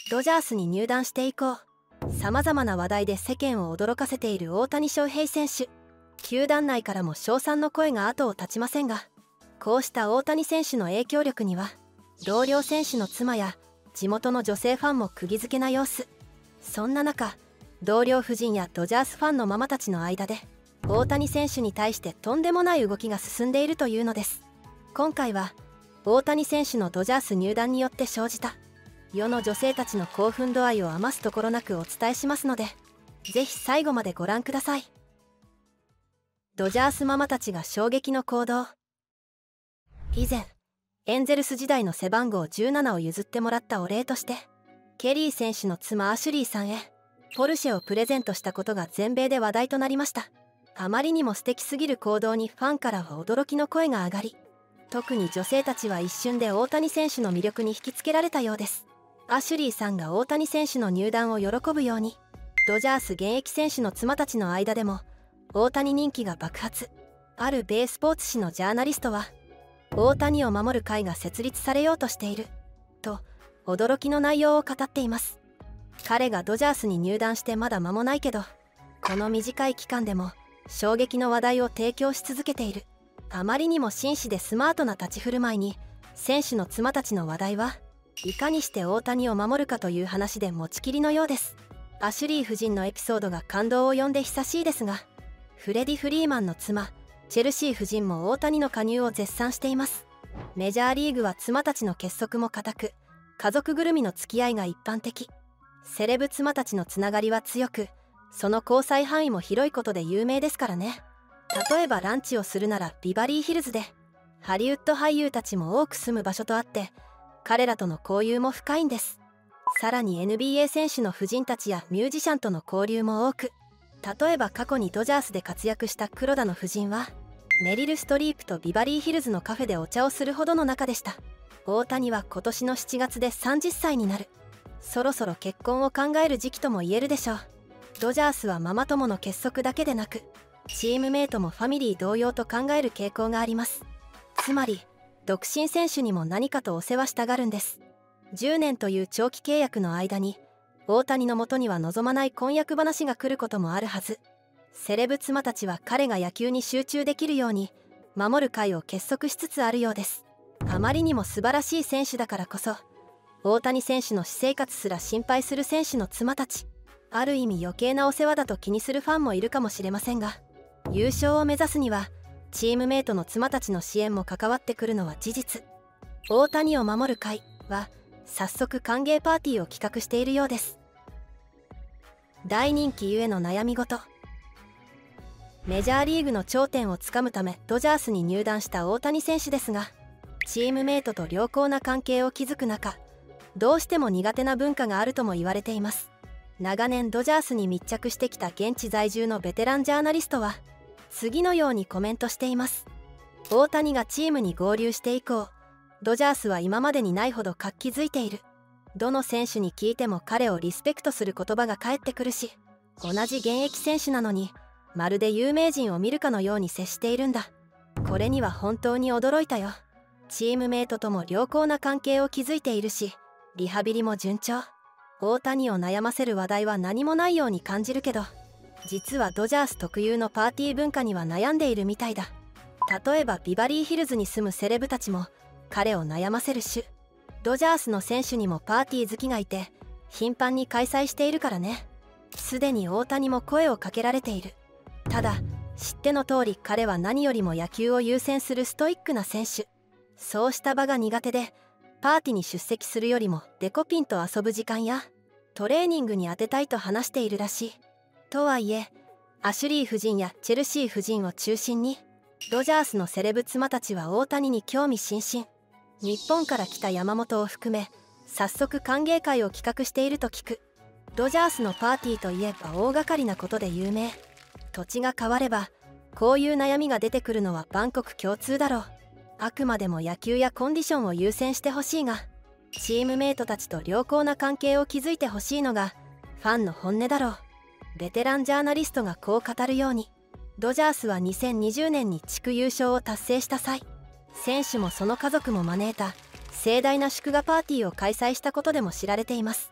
ドジャースに入団して以降、さまざまな話題で世間を驚かせている大谷翔平選手。球団内からも称賛の声が後を絶ちませんが、こうした大谷選手の影響力には同僚選手の妻や地元の女性ファンも釘付けな様子。そんな中、同僚夫人やドジャースファンのママたちの間で大谷選手に対してとんでもない動きが進んでいるというのです。今回は大谷選手のドジャース入団によって生じた世の女性たちの興奮度合いを余すところなくお伝えしますので、ぜひ最後までご覧ください。ドジャースママたちが衝撃の行動。以前、エンゼルス時代の背番号17を譲ってもらったお礼として、ケリー選手の妻アシュリーさんへポルシェをプレゼントしたことが全米で話題となりました。あまりにも素敵すぎる行動にファンからは驚きの声が上がり、特に女性たちは一瞬で大谷選手の魅力に引きつけられたようです。アシュリーさんが大谷選手の入団を喜ぶように、ドジャース現役選手の妻たちの間でも大谷人気が爆発。ある米スポーツ紙のジャーナリストは、大谷を守る会が設立されようとしていると驚きの内容を語っています。彼がドジャースに入団してまだ間もないけど、この短い期間でも衝撃の話題を提供し続けている。あまりにも紳士でスマートな立ち振る舞いに、選手の妻たちの話題はいかにして大谷を守るかという話で持ちきりのようです。アシュリー夫人のエピソードが感動を呼んで久しいですが、フレディ・フリーマンの妻チェルシー夫人も大谷の加入を絶賛しています。メジャーリーグは妻たちの結束も固く、家族ぐるみの付き合いが一般的。セレブ妻たちのつながりは強く、その交際範囲も広いことで有名ですからね。例えばランチをするならビバリーヒルズで、ハリウッド俳優たちも多く住む場所とあって、彼らとの交友も深いんです。さらに NBA 選手の夫人たちやミュージシャンとの交流も多く、例えば過去にドジャースで活躍した黒田の夫人はメリル・ストリープとビバリーヒルズのカフェでお茶をするほどの仲でした。大谷は今年の7月で30歳になる。そろそろ結婚を考える時期とも言えるでしょう。ドジャースはママ友の結束だけでなく、チームメイトもファミリー同様と考える傾向があります。つまり独身選手にも何かとお世話したがるんです。10年という長期契約の間に大谷の元には望まない婚約話が来ることもあるはず。セレブ妻たちは彼が野球に集中できるように守る会を結束しつつあるようです。あまりにも素晴らしい選手だからこそ、大谷選手の私生活すら心配する選手の妻たち、ある意味余計なお世話だと気にするファンもいるかもしれませんが、優勝を目指すにはチームメイトの妻たちの支援も関わってくるのは事実。大谷を守る会は早速歓迎パーティーを企画しているようです。大人気ゆえの悩み事。メジャーリーグの頂点をつかむためドジャースに入団した大谷選手ですが、チームメイトと良好な関係を築く中、どうしても苦手な文化があるとも言われています。長年ドジャースに密着してきた現地在住のベテランジャーナリストは次のようにコメントしています。大谷がチームに合流して以降、ドジャースは今までにないほど活気づいている。どの選手に聞いても彼をリスペクトする言葉が返ってくるし、同じ現役選手なのにまるで有名人を見るかのように接しているんだ。これには本当に驚いたよ。チームメイトとも良好な関係を築いているし、リハビリも順調。大谷を悩ませる話題は何もないように感じるけど、実はドジャース特有のパーティー文化には悩んでいるみたいだ。例えばビバリーヒルズに住むセレブたちも彼を悩ませるし、ドジャースの選手にもパーティー好きがいて頻繁に開催しているからね。すでに大谷も声をかけられている。ただ知っての通り彼は何よりも野球を優先するストイックな選手。そうした場が苦手で、パーティーに出席するよりもデコピンと遊ぶ時間やトレーニングに充てたいと話しているらしい。とはいえアシュリー夫人やチェルシー夫人を中心にドジャースのセレブ妻たちは大谷に興味津々。日本から来た山本を含め早速歓迎会を企画していると聞く。ドジャースのパーティーといえば大掛かりなことで有名。土地が変わればこういう悩みが出てくるのは万国共通だろう。あくまでも野球やコンディションを優先してほしいが、チームメイトたちと良好な関係を築いてほしいのがファンの本音だろう。ベテランジャーナリストがこう語るように、ドジャースは2020年に地区優勝を達成した際、選手もその家族も招いた盛大な祝賀パーティーを開催したことでも知られています。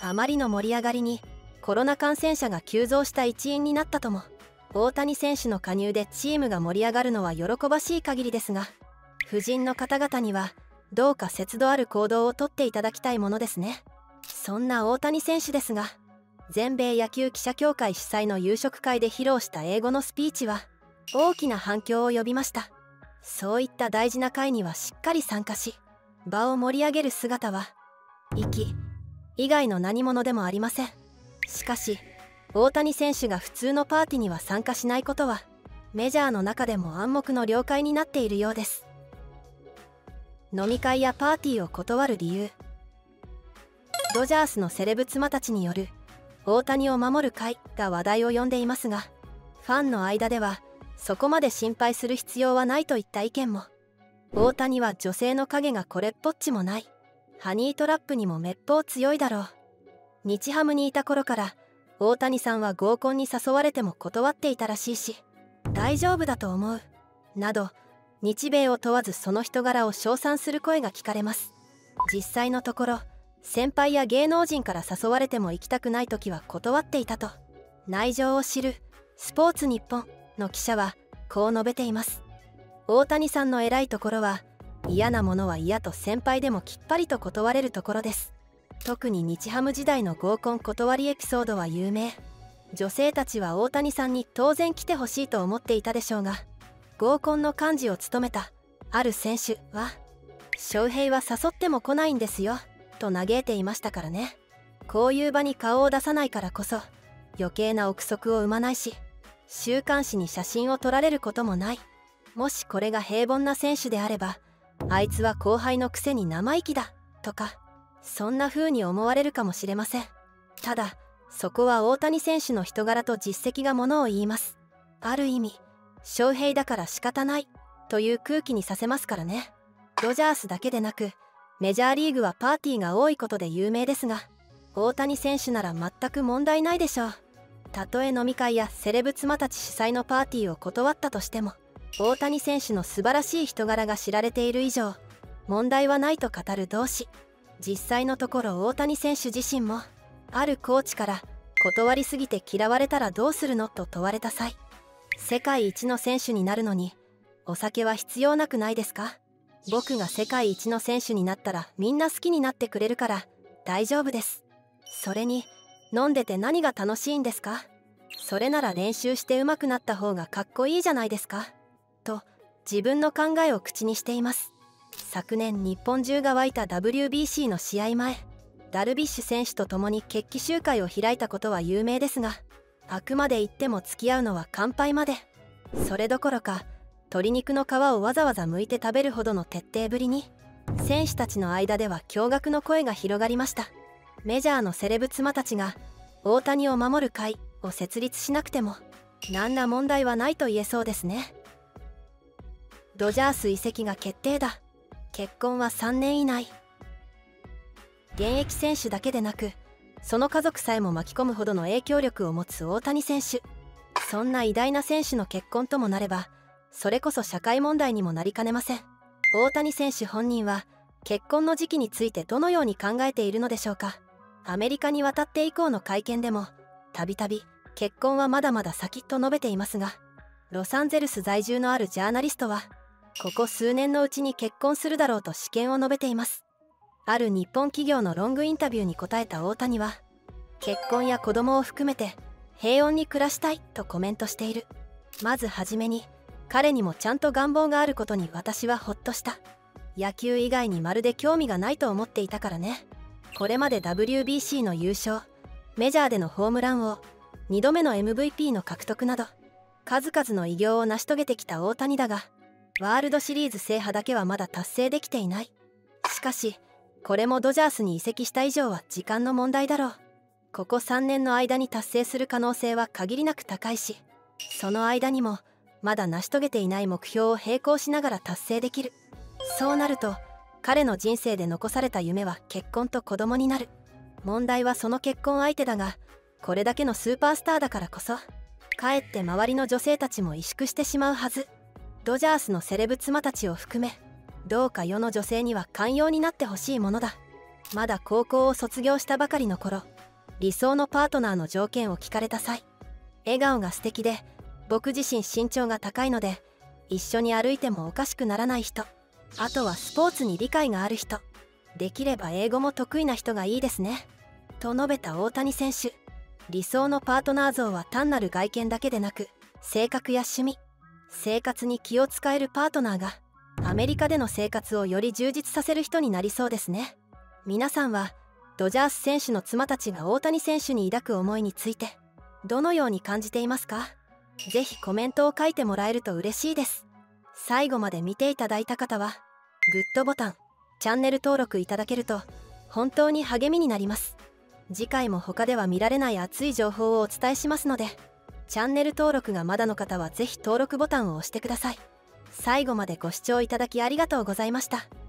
あまりの盛り上がりにコロナ感染者が急増した一因になったとも。大谷選手の加入でチームが盛り上がるのは喜ばしい限りですが、夫人の方々にはどうか節度ある行動をとっていただきたいものですね。そんな大谷選手ですが、全米野球記者協会主催の夕食会で披露した英語のスピーチは大きな反響を呼びました。そういった大事な会にはしっかり参加し、場を盛り上げる姿は粋以外の何者でもありません。しかし大谷選手が普通のパーティーには参加しないことはメジャーの中でも暗黙の了解になっているようです。飲み会やパーティーを断る理由。ドジャースのセレブ妻たちによる大谷を守る会が話題を呼んでいますが、ファンの間ではそこまで心配する必要はないといった意見も。大谷は女性の影がこれっぽっちもない。ハニートラップにもめっぽう強いだろう。日ハムにいた頃から大谷さんは合コンに誘われても断っていたらしいし、大丈夫だと思うなど、日米を問わずその人柄を称賛する声が聞かれます。実際のところ先輩や芸能人から誘われても行きたくない時は断っていたと、内情を知るスポーツニッポンの記者はこう述べています。大谷さんの偉いところは、嫌なものは嫌と先輩でもきっぱりと断れるところです。特に日ハム時代の合コン断りエピソードは有名。女性たちは大谷さんに当然来てほしいと思っていたでしょうが、合コンの幹事を務めたある選手は翔平は誘っても来ないんですよと嘆いていましたからね。こういう場に顔を出さないからこそ余計な憶測を生まないし、週刊誌に写真を撮られることもない。もしこれが平凡な選手であれば、あいつは後輩のくせに生意気だとか、そんな風に思われるかもしれません。ただそこは大谷選手の人柄と実績がものを言います。ある意味翔平だから仕方ないという空気にさせますからね。ドジャースだけでなくメジャーリーグはパーティーが多いことで有名ですが、大谷選手なら全く問題ないでしょう。たとえ飲み会やセレブ妻たち主催のパーティーを断ったとしても、大谷選手の素晴らしい人柄が知られている以上問題はないと語る同志。実際のところ大谷選手自身もあるコーチから断りすぎて嫌われたらどうするのと問われた際、世界一の選手になるのにお酒は必要なくないですか？僕が世界一の選手になったらみんな好きになってくれるから大丈夫です。それに飲んでて何が楽しいんですか？それなら練習して上手くなった方がかっこいいじゃないですかと自分の考えを口にしています。昨年日本中が沸いた WBC の試合前、ダルビッシュ選手と共に決起集会を開いたことは有名ですが、あくまで言っても付き合うのは乾杯まで。それどころか鶏肉の皮をわざわざ剥いて食べるほどの徹底ぶりに選手たちの間では驚愕の声が広がりました。メジャーのセレブ妻たちが大谷を守る会を設立しなくても何ら問題はないと言えそうですね。ドジャース移籍が決定だ。結婚は3年以内。現役選手だけでなくその家族さえも巻き込むほどの影響力を持つ大谷選手。そんな偉大な選手の結婚ともなれば、それこそ社会問題にもなりかねません。大谷選手本人は結婚の時期についてどのように考えているのでしょうか。アメリカに渡って以降の会見でもたびたび結婚はまだまだ先と述べていますが、ロサンゼルス在住のあるジャーナリストはここ数年のうちに結婚するだろうと私見を述べています。ある日本企業のロングインタビューに答えた大谷は、結婚や子供を含めて平穏に暮らしたいとコメントしている。まずはじめに彼にもちゃんと願望があることに私はほっとした。野球以外にまるで興味がないと思っていたからね。これまで WBC の優勝、メジャーでのホームラン王、2度目の MVP の獲得など数々の偉業を成し遂げてきた大谷だが、ワールドシリーズ制覇だけはまだ達成できていない。しかしこれもドジャースに移籍した以上は時間の問題だろう。ここ3年の間に達成する可能性は限りなく高いし、その間にもまだ成し遂げていない目標を並行しながら達成できる。そうなると彼の人生で残された夢は結婚と子供になる。問題はその結婚相手だが、これだけのスーパースターだからこそかえって周りの女性たちも萎縮してしまうはず。ドジャースのセレブ妻たちを含め、どうか世の女性には寛容になってほしいものだ。まだ高校を卒業したばかりの頃、 理想のパートナーの条件を聞かれた際、笑顔が素敵で僕自身身長が高いので一緒に歩いてもおかしくならない人、あとはスポーツに理解がある人、できれば英語も得意な人がいいですねと述べた大谷選手。理想のパートナー像は単なる外見だけでなく、性格や趣味、生活に気を使えるパートナーがアメリカでの生活をより充実させる人になりそうですね。皆さんはドジャース選手の妻たちが大谷選手に抱く思いについてどのように感じていますか？ぜひコメントを書いてもらえると嬉しいです。最後まで見ていただいた方はグッドボタン、チャンネル登録いただけると本当に励みになります。次回も他では見られない熱い情報をお伝えしますので、チャンネル登録がまだの方はぜひ登録ボタンを押してください。最後までご視聴いただきありがとうございました。